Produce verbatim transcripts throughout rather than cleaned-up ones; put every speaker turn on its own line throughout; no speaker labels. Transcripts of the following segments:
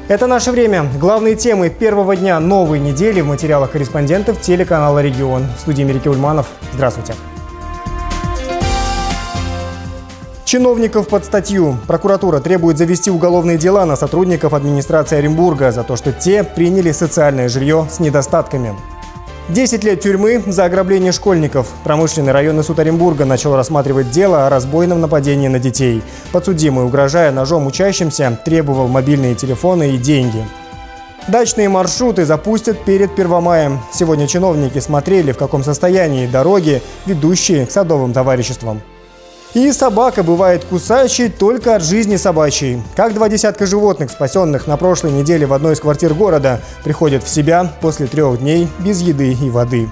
Это «Наше время». Главные темы первого дня новой недели в материалах корреспондентов телеканала «Регион». В студии Мерики Ульманов. Здравствуйте. Чиновников под статью. Прокуратура требует завести уголовные дела на сотрудников администрации Оренбурга за то, что те приняли социальное жилье с недостатками. десять лет тюрьмы за ограбление школьников. Промышленный районный суд Оренбурга начал рассматривать дело о разбойном нападении на детей. Подсудимый, угрожая ножом учащимся, требовал мобильные телефоны и деньги. Дачные маршруты запустят перед Первомаем. Сегодня чиновники смотрели, в каком состоянии дороги, ведущие к садовым товариществам. И собака бывает кусающей только от жизни собачьей. Как два десятка животных, спасенных на прошлой неделе в одной из квартир города, приходят в себя после трех дней без еды и воды.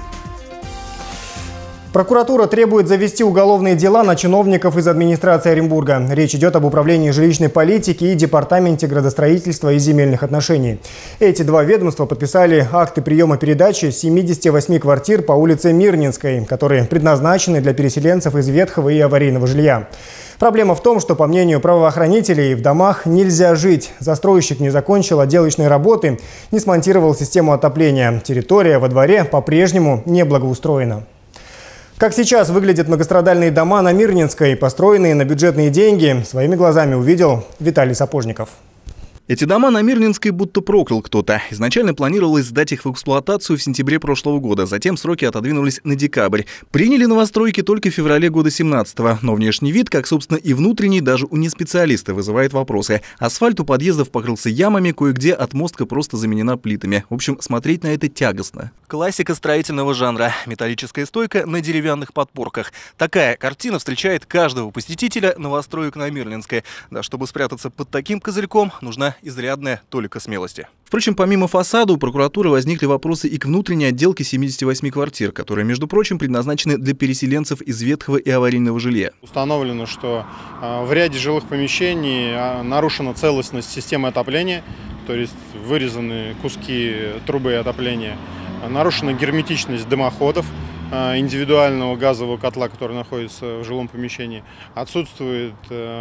Прокуратура требует завести уголовные дела на чиновников из администрации Оренбурга. Речь идет об управлении жилищной политики и департаменте градостроительства и земельных отношений. Эти два ведомства подписали акты приема передачи семидесяти восьми квартир по улице Мирнинской, которые предназначены для переселенцев из ветхого и аварийного жилья. Проблема в том, что, по мнению правоохранителей, в домах нельзя жить. Застройщик не закончил отделочные работы, не смонтировал систему отопления. Территория во дворе по-прежнему не благоустроена. Как сейчас выглядят многострадальные дома на Мирнинской, построенные на бюджетные деньги, своими глазами увидел Виталий Сапожников.
Эти дома на Мирнинской будто проклял кто-то. Изначально планировалось сдать их в эксплуатацию в сентябре прошлого года, затем сроки отодвинулись на декабрь. Приняли новостройки только в феврале года семнадцатого, но внешний вид, как, собственно, и внутренний, даже у неспециалиста вызывает вопросы. Асфальт у подъездов покрылся ямами, кое-где отмостка просто заменена плитами. В общем, смотреть на это тягостно. Классика строительного жанра. Металлическая стойка на деревянных подпорках. Такая картина встречает каждого посетителя новостроек на Мирнинской. Да, чтобы спрятаться под таким козырьком, нужна изрядная толика смелости. Впрочем, помимо фасада, у прокуратуры возникли вопросы и к внутренней отделке семидесяти восьми квартир, которые, между прочим, предназначены для переселенцев из ветхого и аварийного жилья.
Установлено, что в ряде жилых помещений нарушена целостность системы отопления, то есть вырезаны куски трубы отопления, нарушена герметичность дымоходов, индивидуального газового котла, который находится в жилом помещении, отсутствует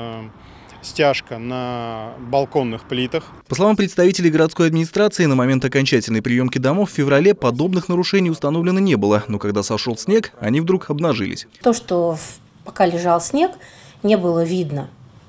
стяжка на балконных плитах.
По словам представителей городской администрации, на момент окончательной приемки домов в феврале подобных нарушений установлено не было, но когда сошел снег, они вдруг обнажились.
То, что пока лежал снег, не было видно.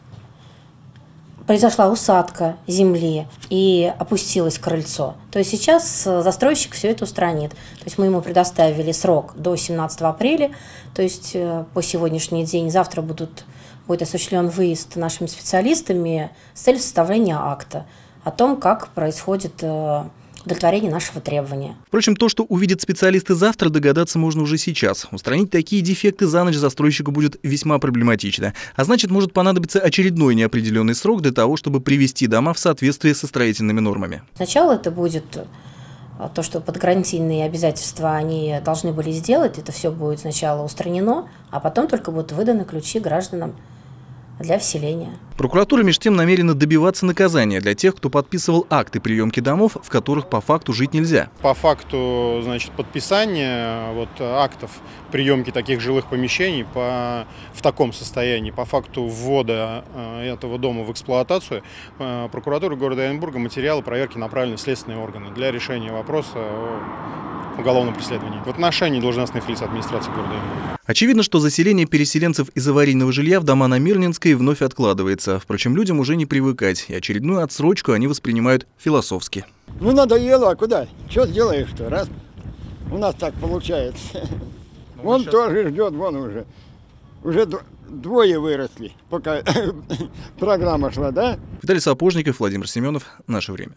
Произошла усадка земли и опустилось крыльцо. То есть сейчас застройщик все это устранит. То есть мы ему предоставили срок до семнадцатого апреля, то есть по сегодняшний день, завтра будут будет осуществлен выезд нашими специалистами с целью составления акта о том, как происходит удовлетворение нашего требования.
Впрочем, то, что увидят специалисты завтра, догадаться можно уже сейчас. Устранить такие дефекты за ночь застройщику будет весьма проблематично. А значит, может понадобиться очередной неопределенный срок для того, чтобы привести дома в соответствие со строительными нормами.
Сначала это будет то, что подгарантийные обязательства они должны были сделать. Это все будет сначала устранено, а потом только будут выданы ключи гражданам для вселения.
Прокуратура между тем намерена добиваться наказания для тех, кто подписывал акты приемки домов, в которых по факту жить нельзя.
По факту, значит, подписания вот, актов приемки таких жилых помещений по, в таком состоянии, по факту ввода э, этого дома в эксплуатацию, э, прокуратура города Оренбурга материалы проверки направлены в следственные органы для решения вопроса о уголовном преследовании в отношении должностных лиц администрации города Оренбурга.
Очевидно, что заселение переселенцев из аварийного жилья в дома на Мирнинской вновь откладывается. Впрочем, людям уже не привыкать, и очередную отсрочку они воспринимают философски.
Ну, надоело, а куда? Что сделаешь-то, раз? У нас так получается. Ну, он сейчас тоже ждет, вон уже. Уже двое выросли, пока программа шла, да?
Виталий Сапожников, Владимир Семенов. «Наше время».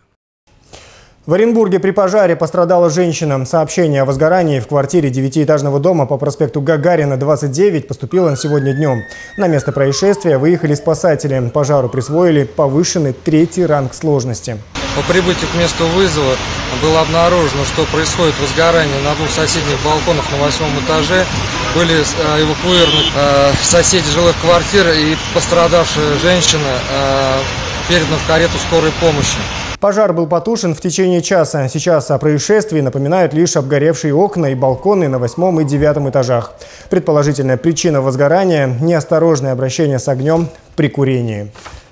В Оренбурге при пожаре пострадала женщина. Сообщение о возгорании в квартире девятиэтажного дома по проспекту Гагарина, двадцать девять, поступило сегодня днем. На место происшествия выехали спасатели. Пожару присвоили повышенный третий ранг сложности.
По прибытию к месту вызова было обнаружено, что происходит возгорание на двух соседних балконах на восьмом этаже. Были эвакуированы соседи жилых квартир, и пострадавшая женщина передана в карету скорой помощи.
Пожар был потушен в течение часа. Сейчас о происшествии напоминают лишь обгоревшие окна и балконы на восьмом и девятом этажах. Предположительная причина возгорания – неосторожное обращение с огнем при курении.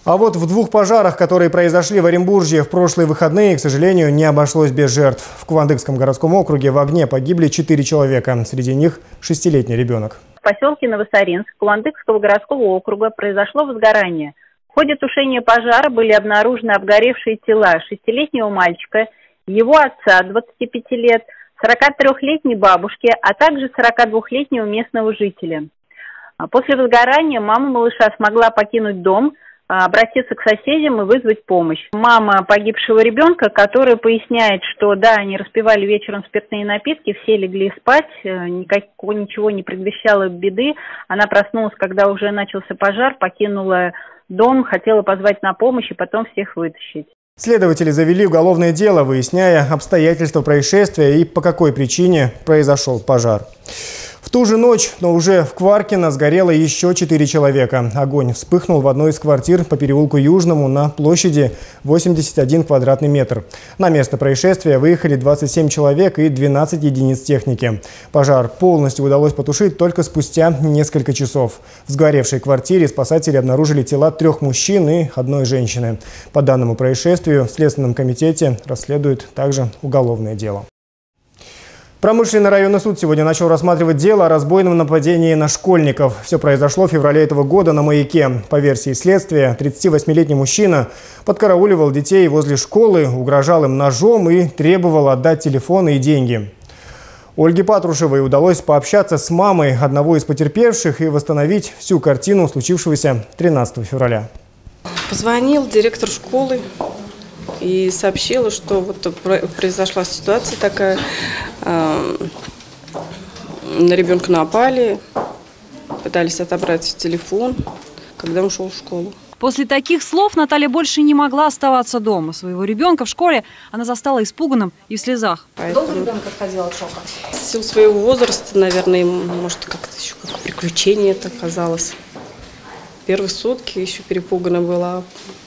А вот в двух пожарах, которые произошли в Оренбурге в прошлые выходные, к сожалению, не обошлось без жертв. В Кувандыкском городском округе в огне погибли четыре человека. Среди них шестилетний ребенок.
В поселке Новосаринск Кувандыкского городского округа произошло возгорание. В ходе тушения пожара были обнаружены обгоревшие тела шестилетнего мальчика, его отца двадцати пяти лет, сорокатрёхлетней бабушки, а также сорокадвухлетнего местного жителя. После возгорания мама малыша смогла покинуть дом, обратиться к соседям и вызвать помощь. Мама погибшего ребенка, которая поясняет, что да, они распивали вечером спиртные напитки, все легли спать, никакого, ничего не предвещало беды. Она проснулась, когда уже начался пожар, покинула дом, хотела позвать на помощь и потом всех вытащить.
Следователи завели уголовное дело, выясняя обстоятельства происшествия и по какой причине произошел пожар. В ту же ночь, но уже в Кваркино, сгорело еще четыре человека. Огонь вспыхнул в одной из квартир по переулку Южному на площади восемьдесят один квадратный метр. На место происшествия выехали двадцать семь человек и двенадцать единиц техники. Пожар полностью удалось потушить только спустя несколько часов. В сгоревшей квартире спасатели обнаружили тела трех мужчин и одной женщины. По данному происшествию в Следственном комитете расследуют также уголовное дело. Промышленный районный суд сегодня начал рассматривать дело о разбойном нападении на школьников. Все произошло в феврале этого года на Маяке. По версии следствия, тридцативосьмилетний мужчина подкарауливал детей возле школы, угрожал им ножом и требовал отдать телефоны и деньги. Ольге Патрушевой удалось пообщаться с мамой одного из потерпевших и восстановить всю картину случившегося тринадцатого февраля.
Позвонил директор школы и сообщила, что вот произошла ситуация такая, э, на ребенка напали, пытались отобрать телефон, когда он шел в школу.
После таких слов Наталья больше не могла оставаться дома. Своего ребенка в школе она застала испуганным и в слезах.
Поэтому
долго ребенок отходил от шока?
В силу своего возраста, наверное, может, как-то еще как приключение это оказалось. Первые сутки еще перепугана была.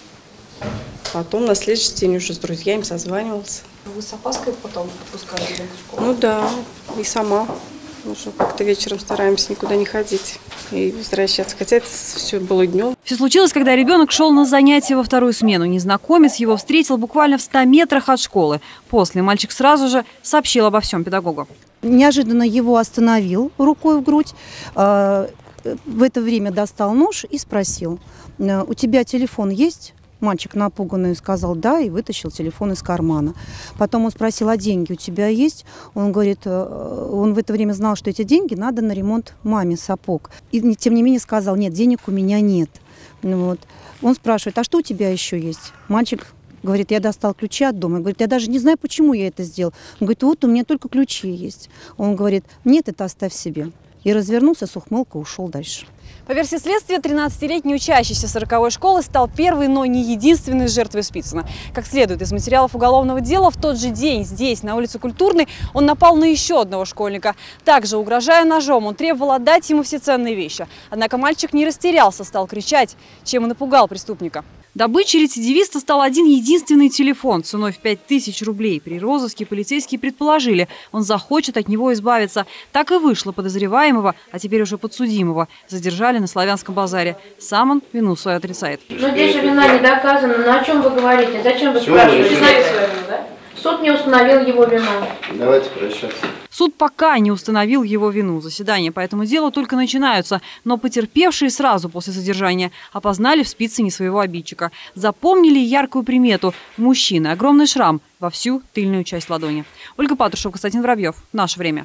Потом на следующий день уже с друзьями созванивался.
Вы с опаской потом отпускали ребенка в школу?
Ну да, и сама. Уже как-то вечером стараемся никуда не ходить и возвращаться. Хотя это все было днем.
Все случилось, когда ребенок шел на занятия во вторую смену. Незнакомец его встретил буквально в ста метрах от школы. После мальчик сразу же сообщил обо всем педагогу.
Неожиданно его остановил рукой в грудь. В это время достал нож и спросил: «У тебя телефон есть?» Мальчик напуганный сказал «да» и вытащил телефон из кармана. Потом он спросил: «а деньги у тебя есть?» Он говорит, он в это время знал, что эти деньги надо на ремонт маме сапог. И тем не менее сказал: «нет, денег у меня нет». Вот. Он спрашивает: «а что у тебя еще есть?» Мальчик говорит: «я достал ключи от дома». Говорит: «я даже не знаю, почему я это сделал». Он говорит: «вот у меня только ключи есть». Он говорит: «нет, это оставь себе». И развернулся с ухмылкой, ушел дальше.
По версии следствия, тринадцатилетний учащийся сороковой школы стал первой, но не единственной жертвой Спицына. Как следует из материалов уголовного дела, в тот же день здесь, на улице Культурной, он напал на еще одного школьника. Также, угрожая ножом, он требовал отдать ему все ценные вещи. Однако мальчик не растерялся, стал кричать, чем и напугал преступника. Добычей рецидивиста стал один единственный телефон ценой в пять тысяч рублей. При розыске полицейские предположили, он захочет от него избавиться. Так и вышло. Подозреваемого, а теперь уже подсудимого, задержали на Славянском базаре. Сам он вину свою отрицает.
Но здесь же вина не доказана. Ну о чем вы говорите? Зачем вы спрашиваете? Признаю свою вину, да? Суд не установил его вину.
Давайте прощаться.
Суд пока не установил его вину. Заседания по этому делу только начинаются. Но потерпевшие сразу после задержания опознали в Спицыне своего обидчика. Запомнили яркую примету. У мужчины огромный шрам во всю тыльную часть ладони. Ольга Патрушева, Константин Воробьев. Наше время.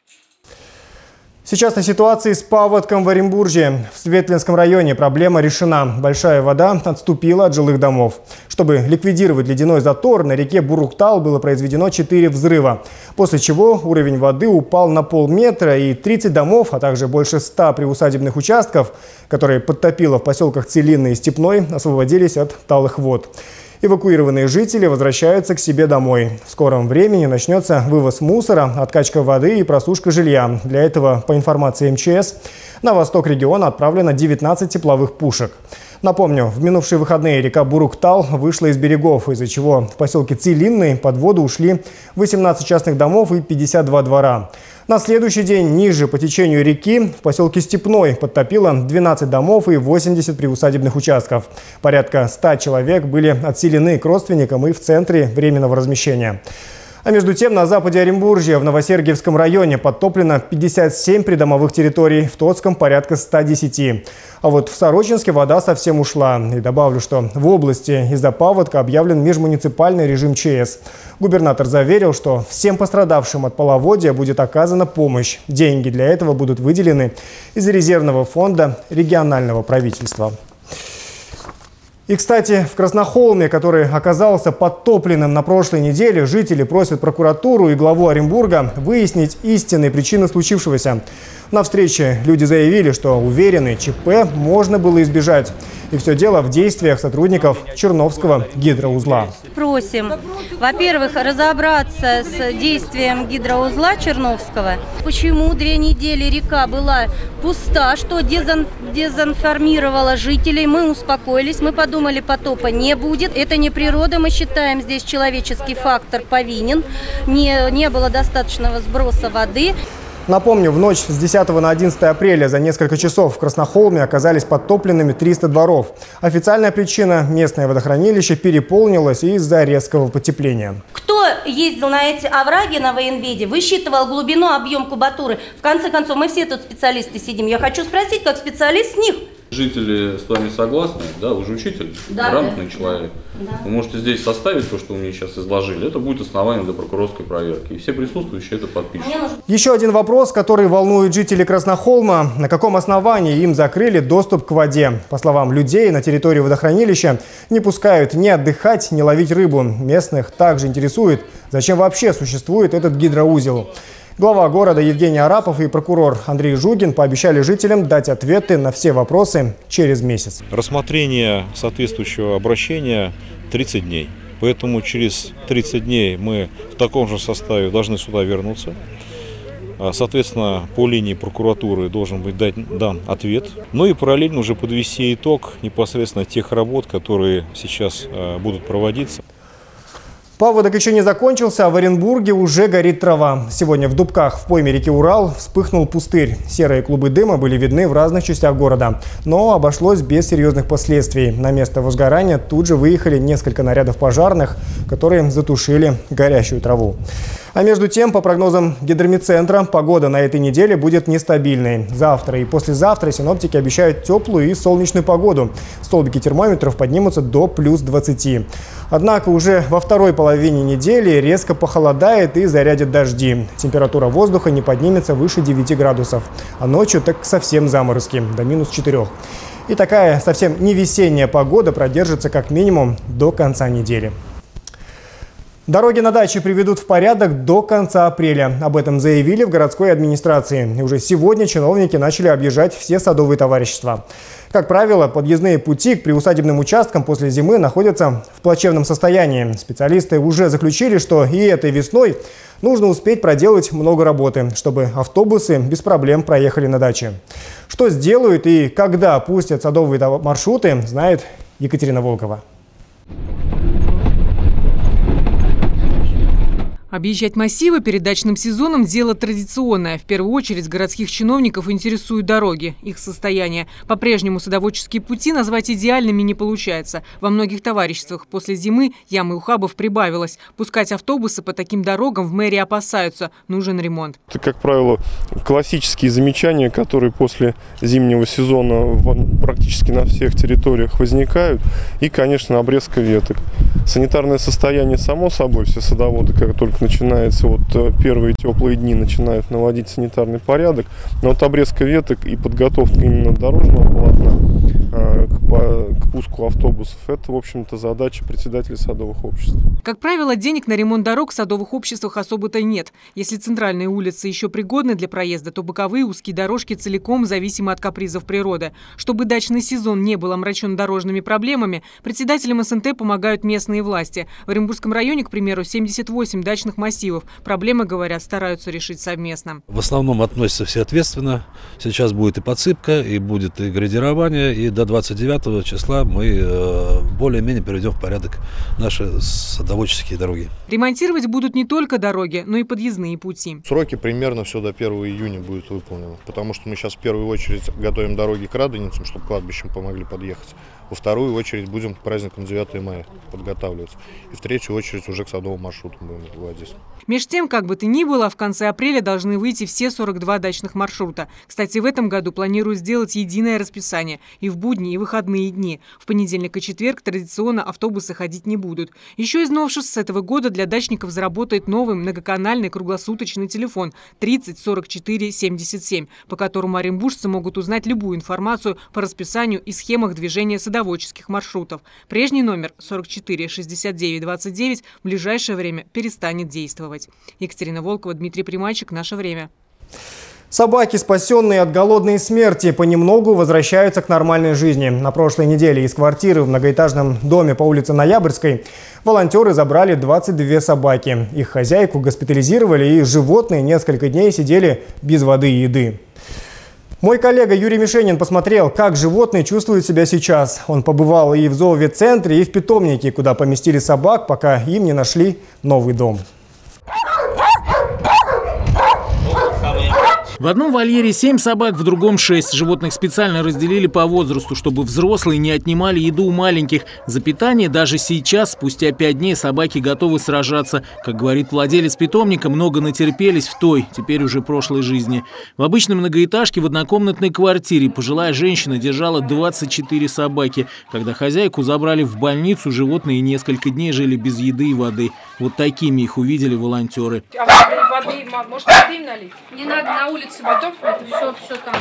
Сейчас о ситуации с паводком в Оренбурге. В Светлинском районе проблема решена. Большая вода отступила от жилых домов. Чтобы ликвидировать ледяной затор, на реке Буруктал было произведено четыре взрыва. После чего уровень воды упал на полметра, и тридцать домов, а также больше ста приусадебных участков, которые подтопило в поселках Целинный и Степной, освободились от талых вод. Эвакуированные жители возвращаются к себе домой. В скором времени начнется вывоз мусора, откачка воды и просушка жилья. Для этого, по информации эм че эс, на восток региона отправлено девятнадцать тепловых пушек. Напомню, в минувшие выходные река Буруктал вышла из берегов, из-за чего в поселке Целинный под воду ушли восемнадцать частных домов и пятьдесят два двора. На следующий день ниже по течению реки в поселке Степной подтопило двенадцать домов и восемьдесят приусадебных участков. Порядка ста человек были отселены к родственникам и в центре временного размещения. А между тем на западе Оренбуржья в Новосергиевском районе подтоплено пятьдесят семь придомовых территорий, в Тотском порядка ста десяти. А вот в Сорочинске вода совсем ушла. И добавлю, что в области из-за паводка объявлен межмуниципальный режим ЧС. Губернатор заверил, что всем пострадавшим от половодья будет оказана помощь. Деньги для этого будут выделены из резервного фонда регионального правительства. И, кстати, в Краснохолме, который оказался подтопленным на прошлой неделе, жители просят прокуратуру и главу Оренбурга выяснить истинные причины случившегося. На встрече люди заявили, что уверены, ЧП можно было избежать. И все дело в действиях сотрудников Черновского гидроузла.
Просим, во-первых, разобраться с действием гидроузла Черновского. Почему две недели река была пуста, что дезин... дезинформировало жителей. Мы успокоились, мы подумали, потопа не будет. Это не природа, мы считаем, здесь человеческий фактор повинен. Не, не было достаточного сброса воды.
Напомню, в ночь с десятого на одиннадцатое апреля за несколько часов в Краснохолме оказались подтопленными триста дворов. Официальная причина – местное водохранилище переполнилось из-за резкого потепления.
Кто ездил на эти овраги на военведе, высчитывал глубину, объем кубатуры? В конце концов, мы все тут специалисты сидим. Я хочу спросить, как специалист с них.
Жители с вами согласны, да, вы же учитель, да, грамотный да. человек.
Да.
Вы можете здесь составить то, что вы мне сейчас изложили, это будет основанием для прокурорской проверки. И все присутствующие это подпишут.
Еще один вопрос, который волнует жителей Краснохолма. На каком основании им закрыли доступ к воде? По словам людей, на территории водохранилища не пускают ни отдыхать, ни ловить рыбу. Местных также интересует, зачем вообще существует этот гидроузел. Глава города Евгений Арапов и прокурор Андрей Жугин пообещали жителям дать ответы на все вопросы через месяц.
Рассмотрение соответствующего обращения тридцать дней. Поэтому через тридцать дней мы в таком же составе должны сюда вернуться. Соответственно, по линии прокуратуры должен быть дан ответ. Ну и параллельно уже подвести итог непосредственно тех работ, которые сейчас будут проводиться.
Паводок еще не закончился, а в Оренбурге уже горит трава. Сегодня в Дубках в пойме реки Урал вспыхнул пустырь. Серые клубы дыма были видны в разных частях города. Но обошлось без серьезных последствий. На место возгорания тут же выехали несколько нарядов пожарных, которые затушили горящую траву. А между тем, по прогнозам Гидромедцентра, погода на этой неделе будет нестабильной. Завтра и послезавтра синоптики обещают теплую и солнечную погоду. Столбики термометров поднимутся до плюс двадцати. Однако уже во второй половине недели резко похолодает и зарядят дожди. Температура воздуха не поднимется выше девяти градусов. А ночью так совсем заморозки, до минус четырёх. И такая совсем не весенняя погода продержится как минимум до конца недели. Дороги на даче приведут в порядок до конца апреля. Об этом заявили в городской администрации. И уже сегодня чиновники начали объезжать все садовые товарищества. Как правило, подъездные пути к приусадебным участкам после зимы находятся в плачевном состоянии. Специалисты уже заключили, что и этой весной нужно успеть проделать много работы, чтобы автобусы без проблем проехали на даче. Что сделают и когда пустят садовые маршруты, знает Екатерина Волкова.
Объезжать массивы перед дачным сезоном – дело традиционное. В первую очередь городских чиновников интересуют дороги, их состояние. По-прежнему садоводческие пути назвать идеальными не получается. Во многих товариществах после зимы ям и ухабов прибавилось. Пускать автобусы по таким дорогам в мэрии опасаются. Нужен ремонт.
Это, как правило, классические замечания, которые после зимнего сезона практически на всех территориях возникают. И, конечно, обрезка веток. Санитарное состояние, само собой, все садоводы, как только начинается, вот первые теплые дни начинают наводить санитарный порядок. Но вот обрезка веток и подготовка именно дорожного полотна э, к, по, к пуску автобусов – это, в общем-то, задача председателей садовых обществ.
Как правило, денег на ремонт дорог в садовых обществах особо-то нет. Если центральные улицы еще пригодны для проезда, то боковые узкие дорожки целиком зависимы от капризов природы. Чтобы дачный сезон не был омрачен дорожными проблемами, председателям эс эн тэ помогают местные власти. В Оренбургском районе, к примеру, семьдесят восемь дачных массивов. Проблемы, говорят, стараются решить совместно.
В основном относятся все ответственно. Сейчас будет и подсыпка, и будет и градирование, и до двадцать девятого числа тогда мы более-менее приведем в порядок наши садоводческие дороги.
Ремонтировать будут не только дороги, но и подъездные пути.
Сроки примерно все до первого июня будет выполнено, потому что мы сейчас в первую очередь готовим дороги к Радоницам, чтобы кладбищам помогли подъехать. Во вторую очередь будем к праздникам девятого мая подготавливаться. И в третью очередь уже к садовым маршрутам будем выводить.
Меж тем, как бы то ни было, в конце апреля должны выйти все сорок два дачных маршрута. Кстати, в этом году планируют сделать единое расписание и в будни, и в выходные дни. В понедельник и четверг традиционно автобусы ходить не будут. Еще из новшеств с этого года для дачников заработает новый многоканальный круглосуточный телефон тридцать сорок четыре семьдесят семь, по которому оренбуржцы могут узнать любую информацию по расписанию и схемах движения садоводческих маршрутов. Прежний номер сорок четыре шестьдесят девять двадцать девять в ближайшее время перестанет действовать. Екатерина Волкова, Дмитрий Примачик. Наше время.
Собаки, спасенные от голодной смерти, понемногу возвращаются к нормальной жизни. На прошлой неделе из квартиры в многоэтажном доме по улице Ноябрьской волонтеры забрали двадцать две собаки. Их хозяйку госпитализировали, и животные несколько дней сидели без воды и еды. Мой коллега Юрий Мишенин посмотрел, как животные чувствуют себя сейчас. Он побывал и в зооветцентре, и в питомнике, куда поместили собак, пока им не нашли новый дом.
В одном вольере семь собак, в другом шесть. Животных специально разделили по возрасту, чтобы взрослые не отнимали еду у маленьких. За питание даже сейчас, спустя пять дней, собаки готовы сражаться. Как говорит владелец питомника, много натерпелись в той, теперь уже прошлой жизни. В обычной многоэтажке в однокомнатной квартире пожилая женщина держала двадцать четыре собаки. Когда хозяйку забрали в больницу, животные несколько дней жили без еды и воды. Вот такими их увидели волонтеры.
А воды, может, воды им налить? Не надо, на улице потом, это все, все там.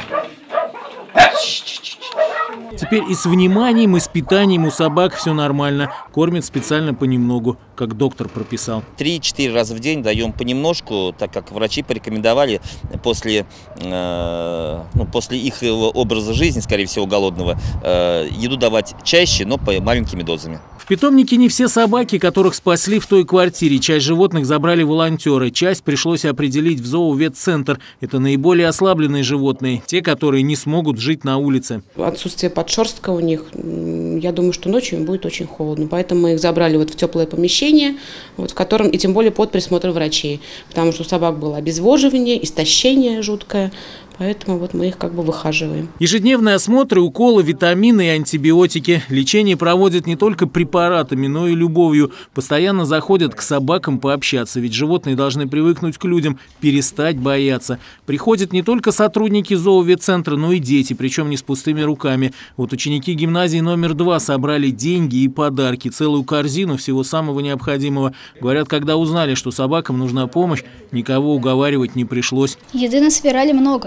Теперь и с вниманием, и с питанием у собак все нормально. Кормят специально понемногу, как доктор прописал.
Три-четыре раза в день даем понемножку, так как врачи порекомендовали после, э, ну, после их образа жизни, скорее всего, голодного, э, еду давать чаще, но по маленькими дозами.
В питомнике не все собаки, которых спасли в той квартире. Часть животных забрали волонтеры, часть пришлось определить в зооветцентр. Это наиболее ослабленные животные, те, которые не смогут жить на улице.
Отсутствие подшерстка у них, я думаю, что ночью им будет очень холодно. Поэтому мы их забрали вот в теплое помещение, вот в котором, и тем более под присмотром врачей. Потому что у собак было обезвоживание, истощение жуткое. Поэтому вот мы их как бы выхаживаем.
Ежедневные осмотры, уколы, витамины и антибиотики. Лечение проводят не только препаратами, но и любовью. Постоянно заходят к собакам пообщаться, ведь животные должны привыкнуть к людям, перестать бояться. Приходят не только сотрудники зооветцентра, но и дети, причем не с пустыми руками. Вот ученики гимназии номер два собрали деньги и подарки, целую корзину всего самого необходимого. Говорят, когда узнали, что собакам нужна помощь, никого уговаривать не пришлось.
Еды насобирали много.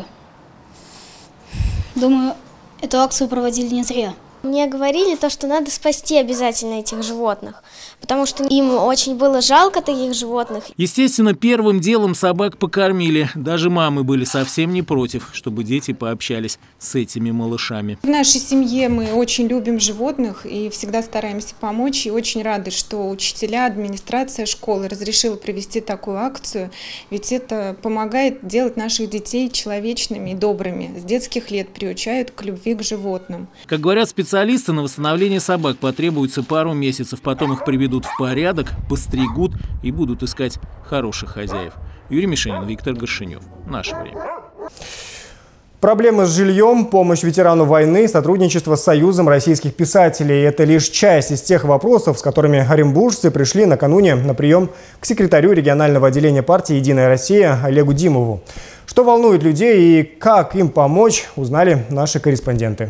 Думаю, эту акцию проводили не зря.
Мне говорили то, что надо спасти обязательно этих животных, потому что им очень было жалко таких животных.
Естественно, первым делом собак покормили. Даже мамы были совсем не против, чтобы дети пообщались с этими малышами.
В нашей семье мы очень любим животных и всегда стараемся помочь. И очень рады, что учителя, администрация школы разрешила провести такую акцию. Ведь это помогает делать наших детей человечными и добрыми. С детских лет приучают к любви к животным.
Как говорят специалисты, Специалисты, на восстановление собак потребуется пару месяцев, потом их приведут в порядок, постригут и будут искать хороших хозяев. Юрий Мишенин, Виктор Горшинев. Наше время.
Проблемы с жильем, помощь ветерану войны, сотрудничество с Союзом российских писателей – это лишь часть из тех вопросов, с которыми оренбуржцы пришли накануне на прием к секретарю регионального отделения партии «Единая Россия» Олегу Димову. Что волнует людей и как им помочь, узнали наши корреспонденты.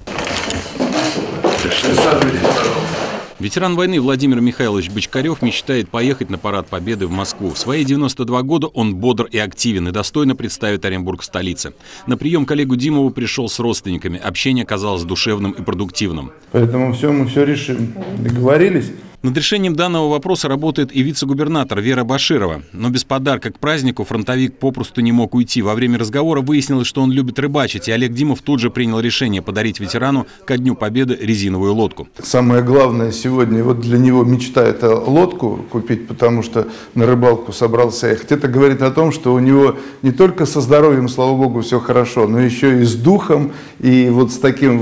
Ветеран войны Владимир Михайлович Бочкарев мечтает поехать на парад Победы в Москву. В свои девяносто два года он бодр и активен и достойно представит Оренбург в столице. На прием к Олегу Димову пришел с родственниками. Общение оказалось душевным и продуктивным.
Поэтому все, мы все решим. Договорились?
Над решением данного вопроса работает и вице-губернатор Вера Баширова. Но без подарка к празднику фронтовик попросту не мог уйти. Во время разговора выяснилось, что он любит рыбачить, и Олег Димов тут же принял решение подарить ветерану ко Дню Победы резиновую лодку.
Самое главное сегодня, вот для него мечта – это лодку купить, потому что на рыбалку собрался ехать. Это говорит о том, что у него не только со здоровьем, слава богу, все хорошо, но еще и с духом, и вот с таким вот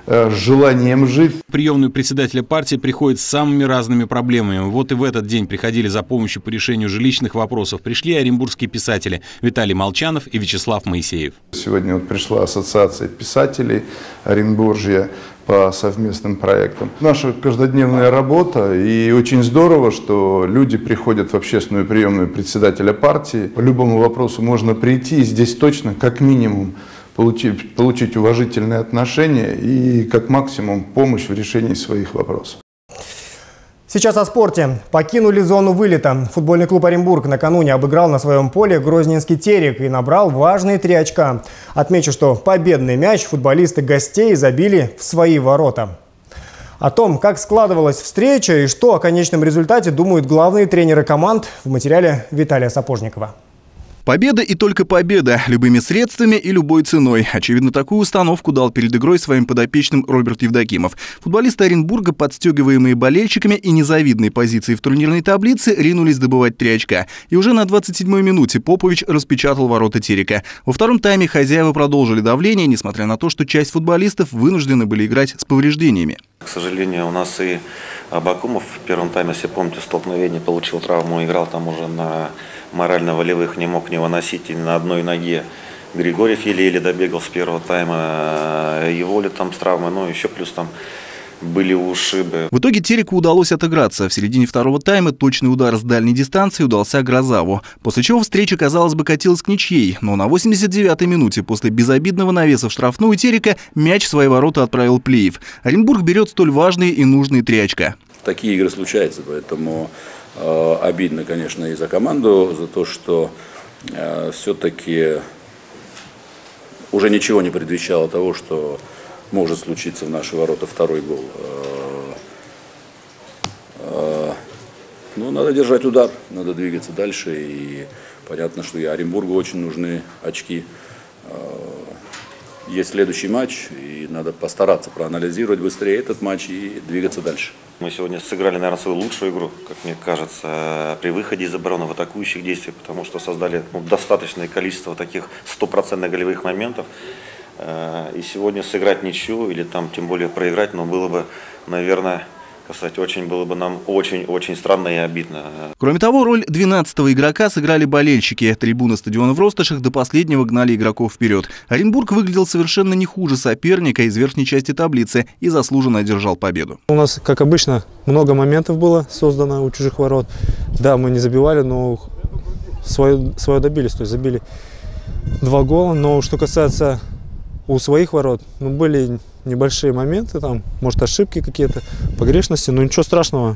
с желанием жить.
В приемную председателя партии приходят с самыми разными проблемами. Вот и в этот день приходили за помощью по решению жилищных вопросов. Пришли оренбургские писатели Виталий Молчанов и Вячеслав Моисеев.
Сегодня вот пришла ассоциация писателей Оренбуржья по совместным проектам. Наша каждодневная работа, и очень здорово, что люди приходят в общественную приемную председателя партии. По любому вопросу можно прийти, и здесь точно как минимум получить, получить уважительные отношения и как максимум помощь в решении своих вопросов.
Сейчас о спорте. Покинули зону вылета. Футбольный клуб «Оренбург» накануне обыграл на своем поле Грозненский «Терек» и набрал важные три очка. Отмечу, что победный мяч футболисты гостей забили в свои ворота. О том, как складывалась встреча и что о конечном результате думают главные тренеры команд, в материале Виталия Сапожникова.
Победа и только победа, любыми средствами и любой ценой. Очевидно, такую установку дал перед игрой своим подопечным Роберт Евдокимов. Футболисты Оренбурга, подстегиваемые болельщиками и незавидной позицией в турнирной таблице, ринулись добывать три очка. И уже на двадцать седьмой минуте Попович распечатал ворота «Терека». Во втором тайме хозяева продолжили давление, несмотря на то, что часть футболистов вынуждены были играть с повреждениями.
К сожалению, у нас и Абакумов в первом тайме, если помните, столкновение, получил травму, играл там уже на морально-волевых, не мог не выносить и на одной ноге. Григорьев еле-еле добегал с первого тайма, его ли там с травмой, ну еще плюс там были ушибы.
В итоге «Тереку» удалось отыграться. В середине второго тайма точный удар с дальней дистанции удался Грозаву. После чего встреча, казалось бы, катилась к ничьей. Но на восемьдесят девятой минуте после безобидного навеса в штрафную «Терека» мяч в свои ворота отправил Плиев. Оренбург берет столь важные и нужные три очка.
Такие игры случаются, поэтому э, обидно, конечно, и за команду, за то, что э, все-таки уже ничего не предвещало того, что может случиться в наши ворота второй гол. Ну, надо держать удар, надо двигаться дальше. И понятно, что и Оренбургу очень нужны очки. Есть следующий матч, и надо постараться проанализировать быстрее этот матч и двигаться дальше.
Мы сегодня сыграли, наверное, свою лучшую игру, как мне кажется, при выходе из обороны в атакующих действиях, потому что создали ну, достаточное количество таких стопроцентных голевых моментов. И сегодня сыграть ничью или там тем более проиграть, но было бы, наверное, кстати, очень было бы нам очень-очень странно и обидно.
Кроме того, роль двенадцатого игрока сыграли болельщики. Трибуны стадиона в Ростошах до последнего гнали игроков вперед. Оренбург выглядел совершенно не хуже соперника из верхней части таблицы и заслуженно одержал победу.
У нас, как обычно, много моментов было создано у чужих ворот. Да, мы не забивали, но свое, свое добились, то есть забили два гола. Но что касается у своих ворот, ну, были небольшие моменты, там, может, ошибки какие-то, погрешности, но ничего страшного.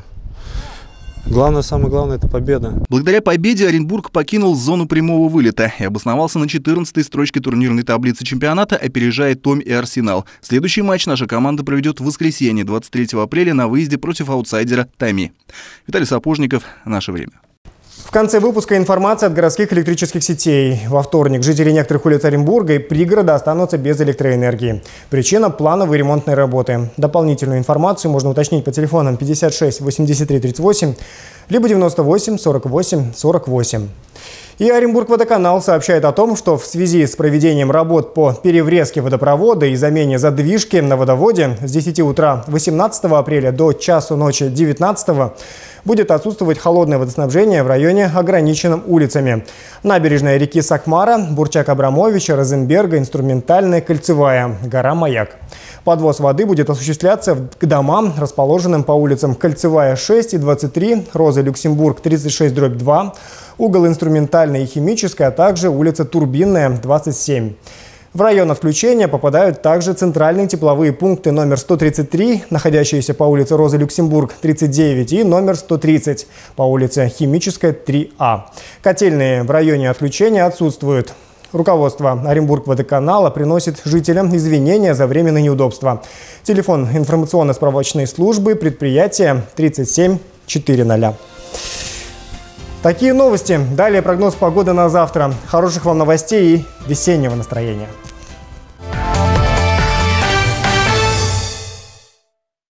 Главное, самое главное – это победа.
Благодаря победе Оренбург покинул зону прямого вылета и обосновался на четырнадцатой строчке турнирной таблицы чемпионата, опережая Томь и Арсенал. Следующий матч наша команда проведет в воскресенье, двадцать третьего апреля, на выезде против аутсайдера Томи. Виталий Сапожников, «Наше время».
В конце выпуска информация от городских электрических сетей. Во вторник жители некоторых улиц Оренбурга и пригорода останутся без электроэнергии. Причина – плановые ремонтные работы. Дополнительную информацию можно уточнить по телефонам пятьдесят шесть восемьдесят три тридцать восемь, либо девяносто восемь сорок восемь сорок восемь. И Оренбург-Водоканал сообщает о том, что в связи с проведением работ по переврезке водопровода и замене задвижки на водоводе с десяти утра восемнадцатого апреля до часу ночи девятнадцатого будет отсутствовать холодное водоснабжение в районе, ограниченном улицами. Набережная реки Сакмара, Бурчак-Абрамовича, Розенберга, Инструментальная, Кольцевая, гора Маяк. Подвоз воды будет осуществляться к домам, расположенным по улицам Кольцевая шесть и двадцать три, Роза Люксембург тридцать шесть дробь два, угол Инструментальная и Химическая, а также улица Турбинная двадцать семь. В район отключения попадают также центральные тепловые пункты номер сто тридцать три, находящиеся по улице Роза Люксембург тридцать девять, и номер сто тридцать по улице Химическая три А. Котельные в районе отключения отсутствуют. Руководство Оренбург-Водоканала приносит жителям извинения за временные неудобства. Телефон информационно-справочной службы предприятия тридцать семь четыреста. Такие новости. Далее прогноз погоды на завтра. Хороших вам новостей и весеннего настроения.